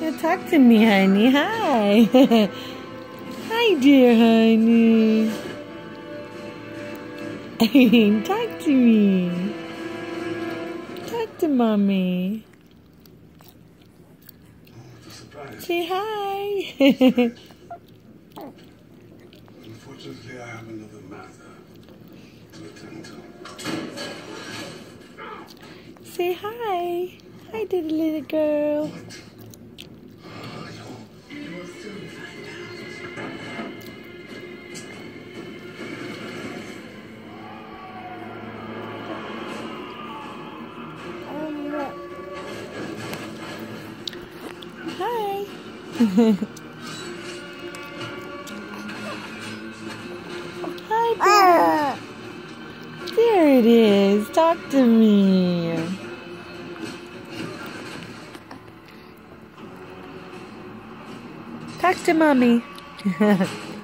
Talk to me, honey. Hi. Hi, dear honey. Talk to me. Talk to mommy. Say hi. Unfortunately, I have another matter to attend to. Say hi. Hi, little girl. Hi. Hi, baby. There it is. Talk to me. Talk to mommy.